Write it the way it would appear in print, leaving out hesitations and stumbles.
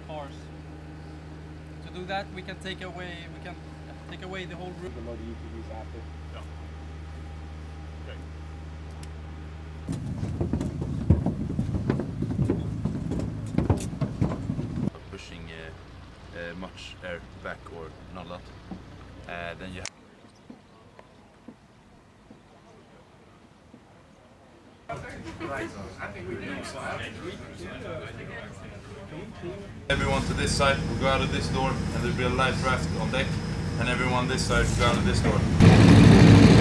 spars. To do that, we can take away the whole roof. The load you can use after. Yeah. Okay. Pushing much air back or not a lot, then you have everyone to this side will go out of this door and there'll be a light raft on deck, and everyone this side will go out of this door.